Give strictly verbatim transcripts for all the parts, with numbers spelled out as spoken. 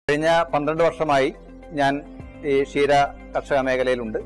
കഴിഞ്ഞ പന്ത്രണ്ട് വർഷമായി ഞാൻ ഈ ക്ഷീര കർഷക മേഖലയിലുണ്ട്.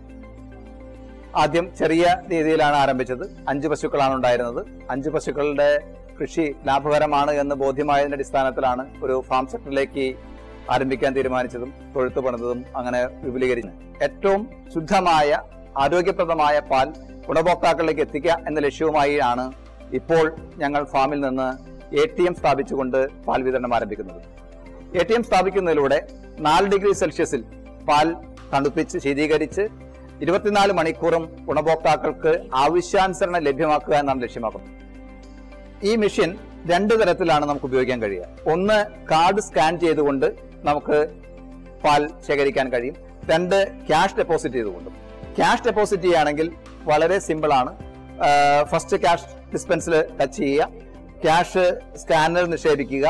ആദ്യം ചെറിയ രീതിയിലാണ് ആരംഭിച്ചത്. അഞ്ച് പശുക്കളാണ് ഉണ്ടായിരുന്നത്. അഞ്ച് പശുക്കളുടെ കൃഷി ലാഭകരമാണ് എന്ന് ബോധ്യമായതിന്റെ അടിസ്ഥാനത്തിലാണ് ഒരു ഫാം സെക്ടറിലേക്ക് ആരംഭിക്കാൻ തീരുമാനിച്ചതും തൊഴുത്ത് പണിതതും അങ്ങനെ വിപുലീകരിച്ചു. ഏറ്റവും ശുദ്ധമായ ആരോഗ്യപ്രദമായ പാൽ ഗുണഭോക്താക്കളിലേക്ക് എത്തിക്കുക എന്ന ലക്ഷ്യവുമായി ആണ് ഇപ്പോൾ ഞങ്ങൾ ഫാമിൽ നിന്ന് എ ടി എം സ്ഥാപിച്ചുകൊണ്ട് പാൽ വിതരണം ആരംഭിക്കുന്നത്. എ ടി എം സ്ഥാപിക്കുന്നതിലൂടെ നാല് ഡിഗ്രി സെൽഷ്യസിൽ പാൽ തണുപ്പിച്ച് ശീതീകരിച്ച് ഇരുപത്തിനാല് മണിക്കൂറും ഗുണഭോക്താക്കൾക്ക് ആവശ്യാനുസരണം ലഭ്യമാക്കുക എന്നാണ് ലക്ഷ്യമാക്കുന്നത്. ഈ മെഷീൻ രണ്ടു തരത്തിലാണ് നമുക്ക് ഉപയോഗിക്കാൻ കഴിയുക. ഒന്ന്, കാർഡ് സ്കാൻ ചെയ്തുകൊണ്ട് നമുക്ക് പാൽ ശേഖരിക്കാൻ കഴിയും. രണ്ട്, ക്യാഷ് ഡെപ്പോസിറ്റ് ചെയ്തുകൊണ്ടും. ക്യാഷ് ഡെപ്പോസിറ്റ് ചെയ്യുകയാണെങ്കിൽ വളരെ സിമ്പിൾ ആണ്. ഫസ്റ്റ് ക്യാഷ് ഡിസ്പെൻസിൽ ടച്ച് ചെയ്യുക, ക്യാഷ് സ്കാനർ നിക്ഷേപിക്കുക,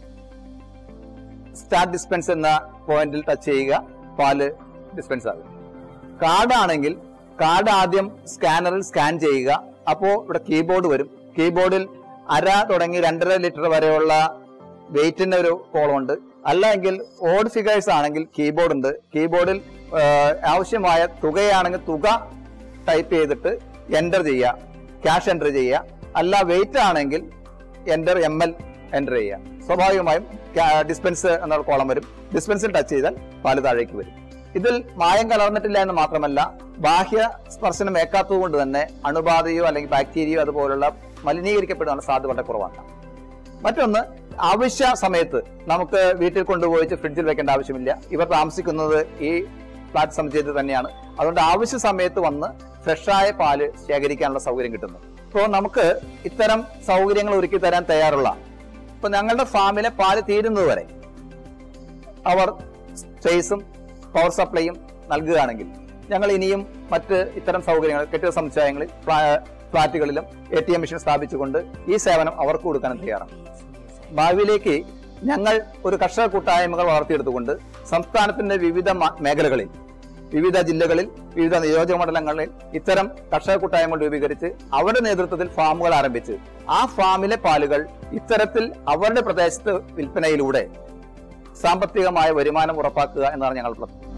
സ്റ്റാർട്ട് ഡിസ്പെൻസ് എന്ന പോയിന്റിൽ ടച്ച് ചെയ്യുക, പാല് ഡിസ്പെൻസ് ആകും. കാർഡ് ആണെങ്കിൽ കാർഡ് ആദ്യം സ്കാനറിൽ സ്കാൻ ചെയ്യുക. അപ്പോൾ ഇവിടെ കീബോർഡ് വരും. കീബോർഡിൽ അര തുടങ്ങി രണ്ടര ലിറ്റർ വരെയുള്ള വെയിറ്റിന്റെ ഒരു കോളം ഉണ്ട്. അല്ലെങ്കിൽ ഓഡ് ഫിഗേഴ്സ് ആണെങ്കിൽ കീബോർഡ് ഉണ്ട്. കീബോർഡിൽ ആവശ്യമായ തുകയാണെങ്കിൽ തുക ടൈപ്പ് ചെയ്തിട്ട് എൻ്റർ ചെയ്യുക, ക്യാഷ് എൻ്റർ ചെയ്യുക. അല്ല വെയിറ്റ് ആണെങ്കിൽ എൻ്റർ എം എൽ എൻ്റർ ചെയ്യുക. സ്വാഭാവികമായും ഡിസ്പെൻസ് എന്ന കോളം വരും. ഡിസ്പെൻസിൽ ടച്ച് ചെയ്താൽ പാല് താഴേക്ക് വരും. ഇതിൽ മായം കലർന്നിട്ടില്ല എന്ന് മാത്രമല്ല, ബാഹ്യ സ്പർശനം ഏക്കാത്തത് കൊണ്ട് തന്നെ അണുബാധയോ അല്ലെങ്കിൽ ബാക്ടീരിയയോ അതുപോലുള്ള മലിനീകരിക്കപ്പെടാനുള്ള സാധ്യത വളരെ കുറവാണ്. മറ്റൊന്ന്, ആവശ്യ സമയത്ത് നമുക്ക് വീട്ടിൽ കൊണ്ടുപോയി ഫ്രിഡ്ജിൽ വെക്കേണ്ട ആവശ്യമില്ല. ഇവർ താമസിക്കുന്നത് ഈ ഫ്ലാറ്റ് സമുച്ചയത്തിൽ തന്നെയാണ്. അതുകൊണ്ട് ആവശ്യ സമയത്ത് വന്ന് ഫ്രഷായ പാല് ശേഖരിക്കാനുള്ള സൗകര്യം കിട്ടുന്നു. ഇപ്പോൾ നമുക്ക് ഇത്തരം സൗകര്യങ്ങൾ ഒരുക്കി തരാൻ തയ്യാറുള്ള, ഇപ്പൊ ഞങ്ങളുടെ ഫാമിലെ പാല് തീരുന്നത് വരെ അവർ സ്പേസും പവർ സപ്ലൈയും നൽകുകയാണെങ്കിൽ ഞങ്ങൾ ഇനിയും മറ്റ് ഇത്തരം സൗകര്യങ്ങൾ കെട്ടിട സമുച്ചയങ്ങളിൽ ഫ്ളാറ്റുകളിലും എ ടി എം മെഷീൻ സ്ഥാപിച്ചുകൊണ്ട് ഈ സേവനം അവർക്ക് കൊടുക്കാനും തയ്യാറാണ്. ഭാവിയിലേക്ക് ഞങ്ങൾ ഒരു കർഷക കൂട്ടായ്മകൾ വളർത്തിയെടുത്തുകൊണ്ട് സംസ്ഥാനത്തിന്റെ വിവിധ മേഖലകളിൽ, വിവിധ ജില്ലകളിൽ, വിവിധ നിയോജക മണ്ഡലങ്ങളിൽ ഇത്തരം കർഷക കൂട്ടായ്മകൾ രൂപീകരിച്ച് അവരുടെ നേതൃത്വത്തിൽ ഫാമുകൾ ആരംഭിച്ച് ആ ഫാമിലെ പാലുകൾ ഇത്തരത്തിൽ അവരുടെ പ്രദേശത്ത് വിൽപ്പനയിലൂടെ സാമ്പത്തികമായ വരുമാനം ഉറപ്പാക്കുക എന്നതാണ് ഞങ്ങൾ